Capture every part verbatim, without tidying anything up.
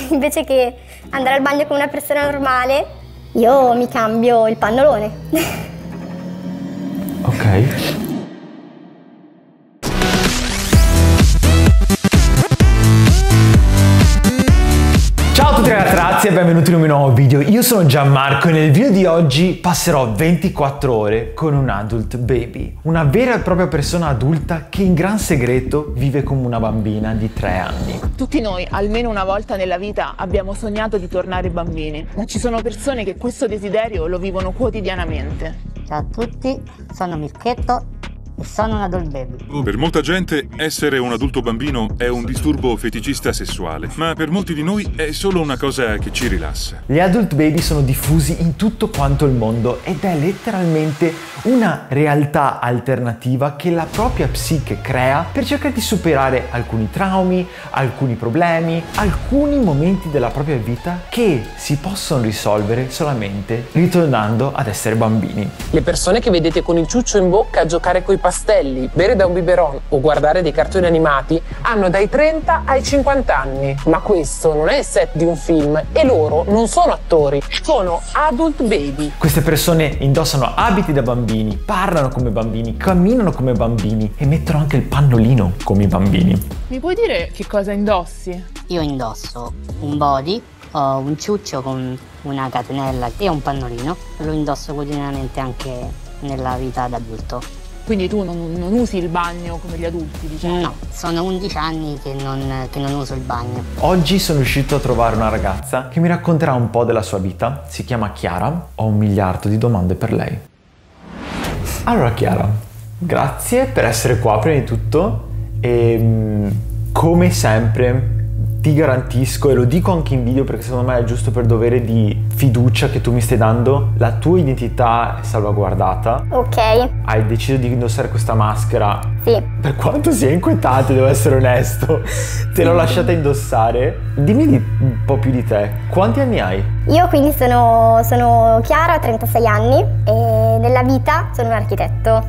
invece che andare al bagno come una persona normale, io mi cambio il pannolone. Ok. Ciao a tutti ragazzi, ragazzi e benvenuti in un nuovo video. Io sono Gianmarco e nel video di oggi passerò ventiquattro ore con un adult baby, una vera e propria persona adulta che in gran segreto vive come una bambina di tre anni. Tutti noi, almeno una volta nella vita, abbiamo sognato di tornare bambini, ma ci sono persone che questo desiderio lo vivono quotidianamente. Ciao a tutti, sono Mirchetto e sono un adult baby. Per molta gente essere un adulto bambino è un disturbo feticista sessuale, ma per molti di noi è solo una cosa che ci rilassa. Gli adult baby sono diffusi in tutto quanto il mondo ed è letteralmente una realtà alternativa che la propria psiche crea per cercare di superare alcuni traumi, alcuni problemi, alcuni momenti della propria vita che si possono risolvere solamente ritornando ad essere bambini. Le persone che vedete con il ciuccio in bocca a giocare coi pastelli, bere da un biberon o guardare dei cartoni animati hanno dai trenta ai cinquanta anni. Ma questo non è il set di un film e loro non sono attori, sono adult baby. Queste persone indossano abiti da bambini, parlano come bambini, camminano come bambini e mettono anche il pannolino come i bambini. Mi puoi dire che cosa indossi? Io indosso un body, ho un ciuccio con una catenella e un pannolino. Lo indosso quotidianamente anche nella vita d'adulto. Quindi tu non, non usi il bagno come gli adulti, diciamo? No, sono undici anni che non, che non uso il bagno. Oggi sono riuscito a trovare una ragazza che mi racconterà un po' della sua vita. Si chiama Chiara. Ho un miliardo di domande per lei. Allora Chiara, grazie per essere qua prima di tutto e come sempre ti garantisco, e lo dico anche in video perché secondo me è giusto per dovere di fiducia che tu mi stai dando, la tua identità è salvaguardata. Ok. Hai deciso di indossare questa maschera. Sì. Per quanto sia inquietante, devo essere onesto, te l'ho lasciata indossare. Dimmi di, un po' più di te. Quanti anni hai? Io quindi sono, sono Chiara, ho trentasei anni e nella vita sono un architetto.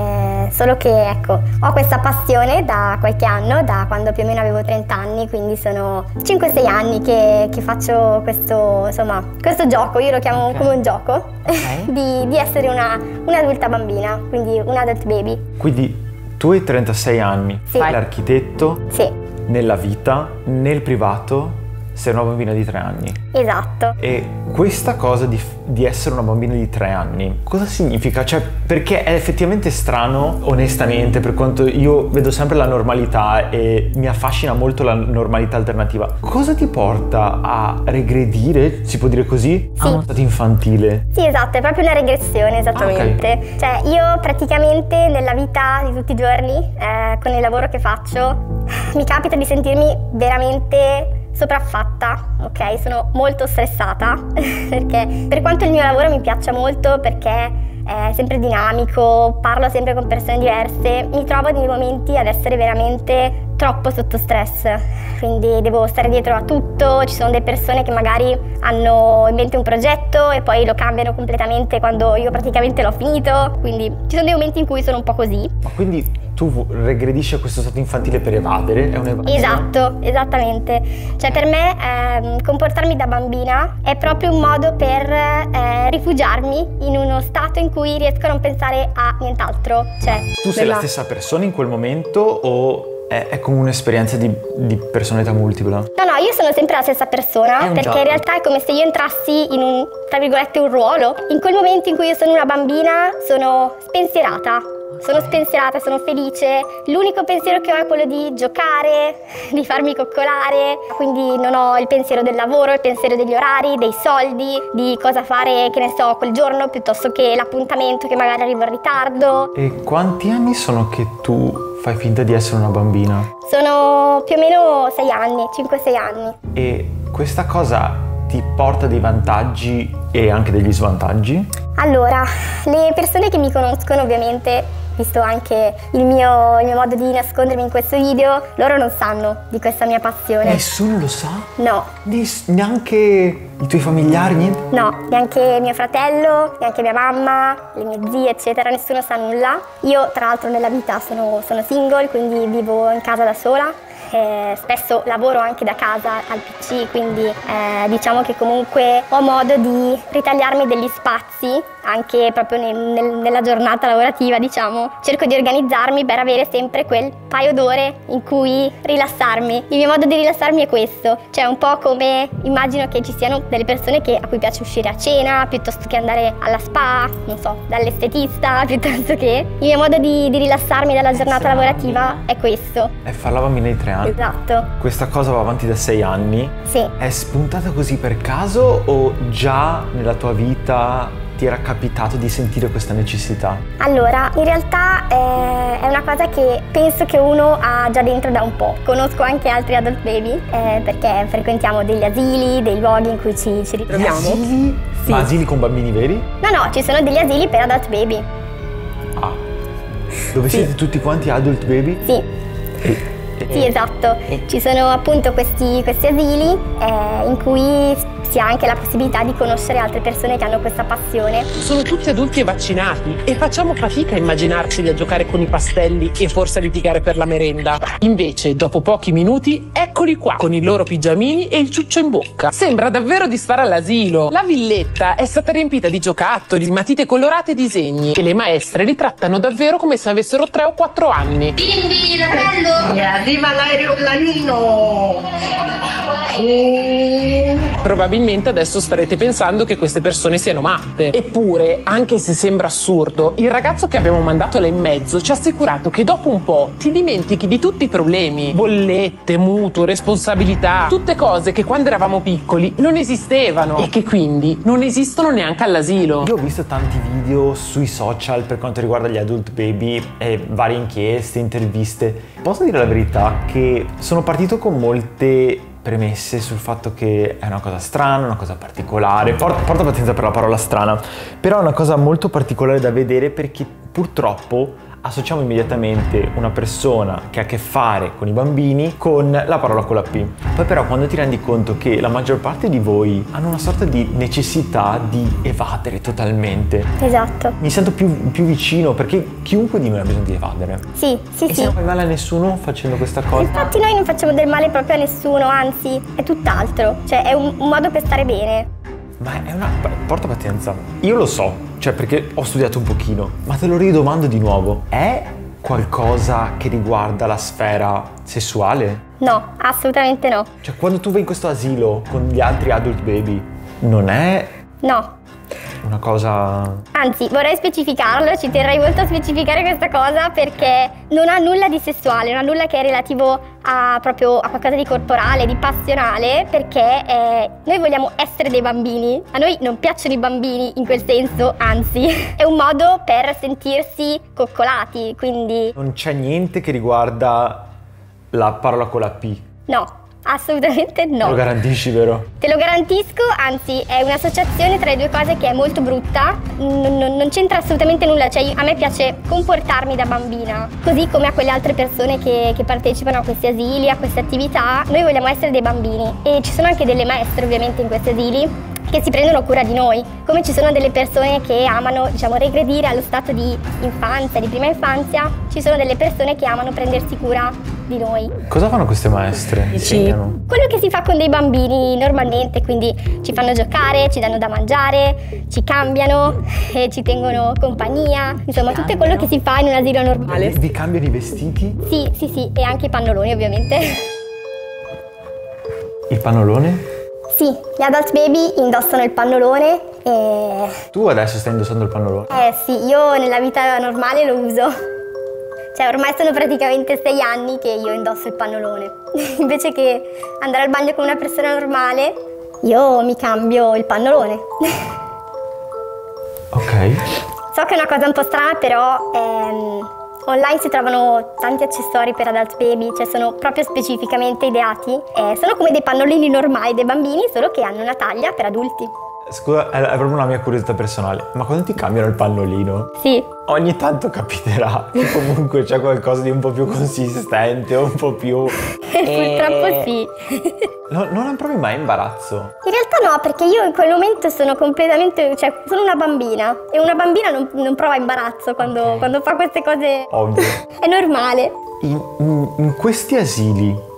E solo che ecco, ho questa passione da qualche anno, da quando più o meno avevo trenta anni, quindi sono cinque sei anni che, che faccio questo, insomma, questo gioco, io lo chiamo okay. come un gioco, okay. di, di essere una, un'adulta bambina, quindi un adult baby. Quindi tu hai trentasei anni, sì. fai l'architetto, sì. nella vita, nel privato, sei una bambina di tre anni. Esatto. E questa cosa di, di essere una bambina di tre anni, cosa significa? Cioè, perché è effettivamente strano, onestamente, per quanto io vedo sempre la normalità e mi affascina molto la normalità alternativa. Cosa ti porta a regredire, si può dire così, sì. a uno stato infantile? Sì, esatto, è proprio una regressione, esattamente. Okay. Cioè, io praticamente nella vita di tutti i giorni, eh, con il lavoro che faccio, mi capita di sentirmi veramente sopraffatta, ok? Sono molto stressata perché per quanto il mio lavoro mi piaccia molto, perché è sempre dinamico, parlo sempre con persone diverse, mi trovo nei momenti ad essere veramente troppo sotto stress, quindi devo stare dietro a tutto, ci sono delle persone che magari hanno in mente un progetto e poi lo cambiano completamente quando io praticamente l'ho finito, quindi ci sono dei momenti in cui sono un po' così. Ma quindi tu regredisci a questo stato infantile per evadere? È un'evasione? Esatto, esattamente. Cioè per me eh, comportarmi da bambina è proprio un modo per eh, rifugiarmi in uno stato in cui riesco a non pensare a nient'altro. Cioè, tu sei della... la stessa persona in quel momento o è, è come un'esperienza di, di personalità multipla? No, no, io sono sempre la stessa persona perché gioco. In realtà è come se io entrassi in un, tra virgolette, un ruolo. In quel momento in cui io sono una bambina sono spensierata. Sono spensierata, sono felice, l'unico pensiero che ho è quello di giocare, di farmi coccolare, quindi non ho il pensiero del lavoro, il pensiero degli orari, dei soldi, di cosa fare, che ne so, quel giorno piuttosto che l'appuntamento che magari arrivo in ritardo. E quanti anni sono che tu fai finta di essere una bambina? Sono più o meno sei anni, cinque sei anni. E questa cosa ti porta dei vantaggi e anche degli svantaggi? Allora, le persone che mi conoscono ovviamente, visto anche il mio, il mio modo di nascondermi in questo video, loro non sanno di questa mia passione. Nessuno lo sa? No. Nes- neanche i tuoi familiari, niente? No, neanche mio fratello, neanche mia mamma, le mie zie, eccetera, nessuno sa nulla. Io, tra l'altro, nella vita sono, sono single, quindi vivo in casa da sola eh, spesso lavoro anche da casa al P C, quindi eh, diciamo che comunque ho modo di ritagliarmi degli spazi anche proprio nel, nel, nella giornata lavorativa, diciamo. Cerco di organizzarmi per avere sempre quel paio d'ore in cui rilassarmi. Il mio modo di rilassarmi è questo, cioè un po' come immagino che ci siano delle persone che, a cui piace uscire a cena piuttosto che andare alla spa, non so, dall'estetista, piuttosto che... Il mio modo di, di rilassarmi dalla giornata lavorativa è questo. E far la bambina di tre anni. Esatto. Questa cosa va avanti da sei anni. Sì. È spuntata così per caso o già nella tua vita ti era capitato di sentire questa necessità? Allora, in realtà eh, è una cosa che penso che uno ha già dentro da un po'. Conosco anche altri adult baby eh, perché frequentiamo degli asili, dei luoghi in cui ci, ci ritroviamo. Asili? Sì. Ma asili con bambini veri? No, no, ci sono degli asili per adult baby. Ah. Dove sì. Siete tutti quanti adult baby? Sì. E... Sì, esatto. Ci sono appunto questi, questi asili eh, in cui si ha anche la possibilità di conoscere altre persone che hanno questa passione. Sono tutti adulti e vaccinati e facciamo fatica a immaginarceli a giocare con i pastelli e forse a litigare per la merenda. Invece, dopo pochi minuti, eccoli qua, con i loro pigiamini e il ciuccio in bocca. Sembra davvero di stare all'asilo. La villetta è stata riempita di giocattoli, matite colorate e disegni e le maestre li trattano davvero come se avessero tre o quattro anni. Bimbi, bello! Arriva l'aeroplanino! Probabilmente adesso starete pensando che queste persone siano matte. Eppure, anche se sembra assurdo, il ragazzo che abbiamo mandato là in mezzo ci ha assicurato che dopo un po' ti dimentichi di tutti i problemi. Bollette, mutuo, responsabilità, tutte cose che quando eravamo piccoli non esistevano e che quindi non esistono neanche all'asilo. Io ho visto tanti video sui social per quanto riguarda gli adult baby e varie inchieste, interviste. Posso dire la verità che sono partito con molte premesse sul fatto che è una cosa strana, una cosa particolare. Porta, porta pazienza per la parola strana, però è una cosa molto particolare da vedere perché purtroppo associamo immediatamente una persona che ha a che fare con i bambini con la parola con la P. Poi però quando ti rendi conto che la maggior parte di voi hanno una sorta di necessità di evadere totalmente. Esatto. Mi sento più, più vicino perché chiunque di noi ha bisogno di evadere. Sì, sì, e sì. se non fai male a nessuno facendo questa cosa. Infatti noi non facciamo del male proprio a nessuno, anzi è tutt'altro. Cioè è un, un modo per stare bene. Ma è una... porta pazienza. Io lo so, cioè perché ho studiato un pochino, ma te lo ridomando di nuovo. È qualcosa che riguarda la sfera sessuale? No, assolutamente no. Cioè quando tu vai in questo asilo con gli altri adult baby, non è... No. Una cosa... Anzi, vorrei specificarlo, ci terrei molto a specificare questa cosa perché non ha nulla di sessuale, non ha nulla che è relativo a proprio a qualcosa di corporale, di passionale, perché eh, noi vogliamo essere dei bambini. A noi non piacciono i bambini in quel senso, anzi, è un modo per sentirsi coccolati, quindi... Non c'è niente che riguarda la parola con la P? No. Assolutamente no. Te lo garantisci, vero? Te lo garantisco, anzi è un'associazione tra le due cose che è molto brutta, non, non, non c'entra assolutamente nulla, cioè a me piace comportarmi da bambina, così come a quelle altre persone che, che partecipano a questi asili, a queste attività, noi vogliamo essere dei bambini e ci sono anche delle maestre ovviamente in questi asili che si prendono cura di noi, come ci sono delle persone che amano, diciamo, regredire allo stato di infanzia, di prima infanzia, ci sono delle persone che amano prendersi cura di noi. Cosa fanno queste maestre? Insegnano? Quello che si fa con dei bambini normalmente, quindi ci fanno giocare, ci danno da mangiare, ci cambiano, e ci tengono compagnia, insomma ci tutto quello che si fa in un asilo normale. Vi cambiano i vestiti? Sì, sì, sì, e anche i pannoloni ovviamente. Il pannolone? Sì, gli adult baby indossano il pannolone e... Tu adesso stai indossando il pannolone? Eh sì, io nella vita normale lo uso. Cioè ormai sono praticamente sei anni che io indosso il pannolone. Invece che andare al bagno con una persona normale, io mi cambio il pannolone. Ok. So che è una cosa un po' strana, però ehm, online si trovano tanti accessori per adult baby, cioè sono proprio specificamente ideati. Eh, sono come dei pannolini normali dei bambini, solo che hanno una taglia per adulti. Scusa, è proprio una mia curiosità personale, ma quando ti cambiano il pannolino? Sì. Ogni tanto capiterà che comunque c'è qualcosa di un po' più consistente o un po' più... Purtroppo sì. No, non provi mai imbarazzo? In realtà no, perché io in quel momento sono completamente, cioè sono una bambina e una bambina non, non prova imbarazzo quando, okay. quando fa queste cose. Ovvio. È normale. In, in, in questi asili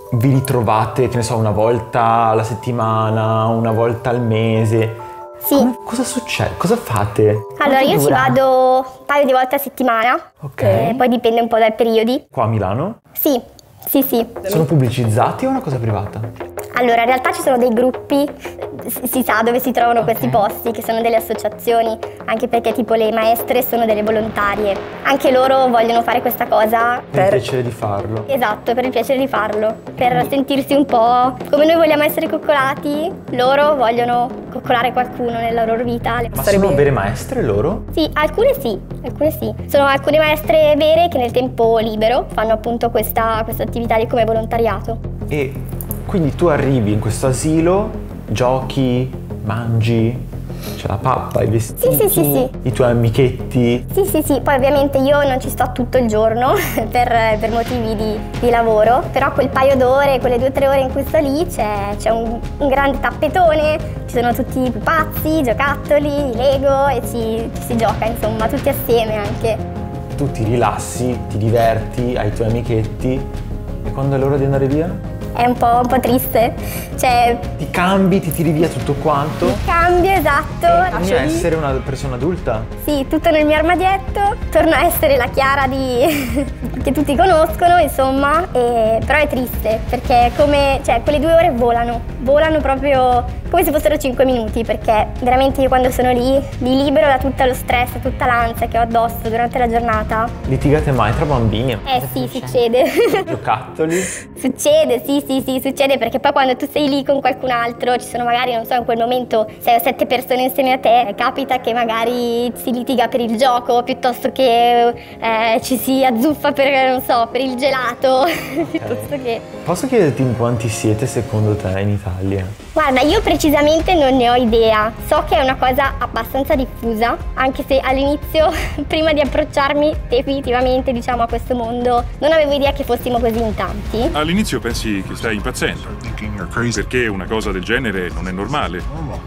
vi ritrovate, che ne so, una volta alla settimana, una volta al mese? Sì. Come, cosa succede? Cosa fate? Allora, Quanto io ci dura? vado un paio di volte a settimana, Ok. eh, poi dipende un po' dai periodi. Qua a Milano? Sì, sì, sì. Sono pubblicizzati o è una cosa privata? Allora, in realtà ci sono dei gruppi, si, si sa dove si trovano questi posti, che sono delle associazioni, anche perché tipo le maestre sono delle volontarie. Anche loro vogliono fare questa cosa Per il piacere di farlo. Esatto, per il piacere di farlo, per sentirsi un po' come noi vogliamo essere coccolati, loro vogliono coccolare qualcuno nella loro vita. Ma sono vere maestre loro? Sì, alcune sì, alcune sì. Sono alcune maestre vere che nel tempo libero fanno appunto questa, questa attività di come volontariato. E quindi tu arrivi in questo asilo, giochi, mangi, c'è la pappa, i vestiti, Sì, sì, sì, sì. i tuoi amichetti. Sì, sì, sì, poi ovviamente io non ci sto tutto il giorno per, per motivi di, di lavoro, però quel paio d'ore, quelle due o tre ore in cui sto lì c'è, c'è un, un grande tappetone, ci sono tutti i pupazzi, i giocattoli, i Lego e ci, ci si gioca, insomma, tutti assieme anche. Tu ti rilassi, ti diverti, hai i tuoi amichetti e quando è l'ora di andare via? È un po', un po' triste, cioè Ti cambi, ti tiri via tutto quanto? cambio, esatto. Torni a essere una persona adulta? Sì, tutto nel mio armadietto, torno a essere la Chiara di... che tutti conoscono, insomma, e... però è triste perché come, cioè, quelle due ore volano, volano proprio come se fossero cinque minuti, perché veramente io quando sono lì mi libero da tutto lo stress, tutta l'ansia che ho addosso durante la giornata. Litigate mai tra bambini? Eh sì, succede. Giocattoli? Succede, sì, sì, sì, succede perché poi quando tu sei lì con qualcun altro, ci sono magari, non so, in quel momento sei o sette persone insieme a te, capita che magari si litiga per il gioco piuttosto che eh, ci si azzuffa per, non so, per il gelato, piuttosto che... Posso chiederti in quanti siete secondo te in Italia? Guarda, io precisamente non ne ho idea, so che è una cosa abbastanza diffusa, anche se all'inizio, prima di approcciarmi definitivamente, diciamo, a questo mondo, non avevo idea che fossimo così in tanti. All'inizio pensi che stai impazzendo, perché una cosa del genere non è normale,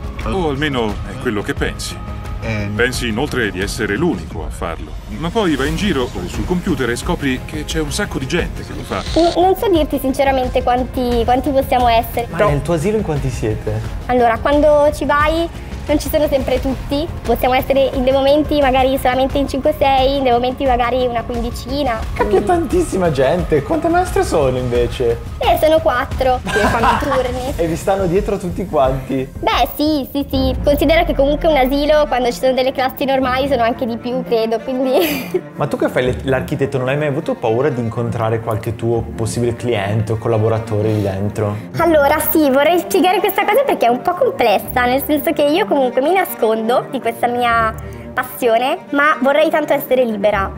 o almeno è quello che pensi. Pensi inoltre di essere l'unico a farlo, ma poi vai in giro o sul computer e scopri che c'è un sacco di gente che lo fa. N- non so dirti sinceramente quanti, quanti possiamo essere. Ma nel tuo asilo in quanti siete? Allora, quando ci vai non ci sono sempre tutti, possiamo essere in dei momenti magari solamente in cinque sei, in dei momenti magari una quindicina. Che tantissima gente! Quante maestre sono invece? Eh, sono quattro che fanno i turni. E vi stanno dietro tutti quanti? Beh, sì, sì, sì. Considera che comunque un asilo, quando ci sono delle classi normali, sono anche di più, credo, quindi... Ma tu che fai le- l'architetto, non hai mai avuto paura di incontrare qualche tuo possibile cliente o collaboratore lì dentro? Allora, sì, vorrei spiegare questa cosa perché è un po' complessa, nel senso che io comunque mi nascondo di questa mia passione, ma vorrei tanto essere libera.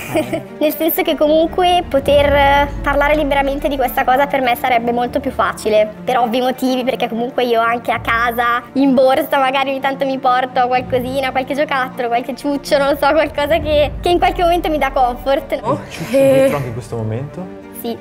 Nel senso che comunque poter parlare liberamente di questa cosa per me sarebbe molto più facile, per ovvi motivi, perché comunque io anche a casa, in borsa, magari ogni tanto mi porto qualcosina, qualche giocattolo, qualche ciuccio, non lo so, qualcosa che, che in qualche momento mi dà comfort, no? Il ciuccio dietro anche in questo momento? Sì.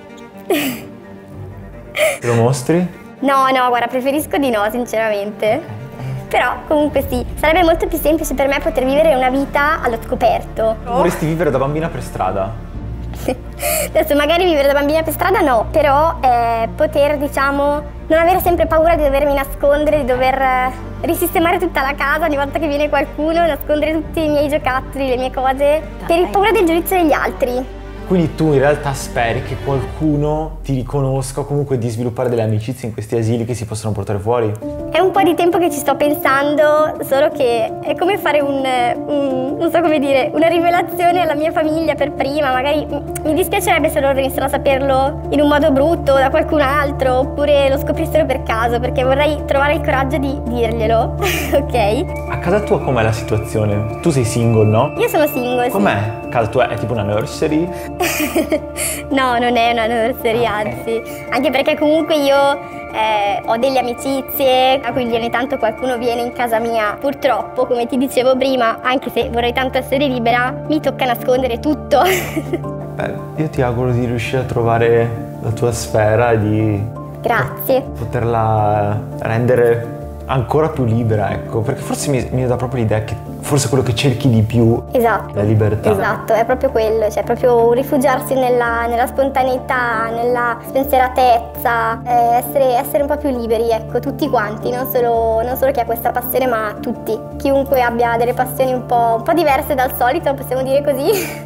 Te lo mostri? No, no, guarda, preferisco di no, sinceramente. Però comunque sì, sarebbe molto più semplice per me poter vivere una vita allo scoperto. Vorresti vivere da bambina per strada? Adesso magari vivere da bambina per strada no, però eh, poter, diciamo, non avere sempre paura di dovermi nascondere, di dover eh, risistemare tutta la casa ogni volta che viene qualcuno, nascondere tutti i miei giocattoli, le mie cose, per il paura del giudizio degli altri. Quindi tu in realtà speri che qualcuno ti riconosca o comunque di sviluppare delle amicizie in questi asili che si possono portare fuori? È un po' di tempo che ci sto pensando, solo che è come fare un, un non so come dire, una rivelazione alla mia famiglia per prima. Magari mi dispiacerebbe se loro iniziano a saperlo in un modo brutto da qualcun altro, oppure lo scoprissero per caso, perché vorrei trovare il coraggio di dirglielo, ok? A casa tua com'è la situazione? Tu sei single, no? Io sono single, Com'è? sì. Casa tua è tipo una nursery? No, non è una nursery, anzi. Anche perché comunque io eh, ho delle amicizie, a cui ogni tanto qualcuno viene in casa mia. Purtroppo, come ti dicevo prima, anche se vorrei tanto essere libera, mi tocca nascondere tutto. Beh, io ti auguro di riuscire a trovare la tua sfera e di Grazie. poterla rendere ancora più libera, ecco, perché forse mi, mi dà proprio l'idea che forse quello che cerchi di più esatto, è la libertà. Esatto, è proprio quello, cioè proprio rifugiarsi nella, nella spontaneità, nella spensieratezza, eh, essere, essere un po' più liberi, ecco, tutti quanti, non solo, non solo chi ha questa passione, ma tutti, chiunque abbia delle passioni un po', un po' diverse dal solito, possiamo dire così.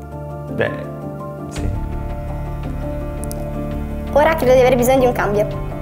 Beh, sì. Ora credo di avere bisogno di un cambio.